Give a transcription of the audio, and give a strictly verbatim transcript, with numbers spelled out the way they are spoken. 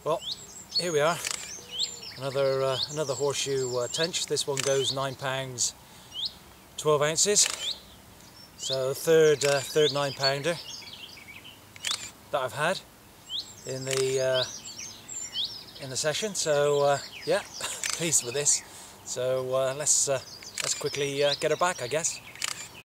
Well, here we are, another uh, another horseshoe uh, tench. This one goes nine pounds twelve ounces, so third uh, third nine pounder that I've had in the uh, in the session. So uh, yeah, pleased with this. So uh, let's uh, let's quickly uh, get her back, I guess.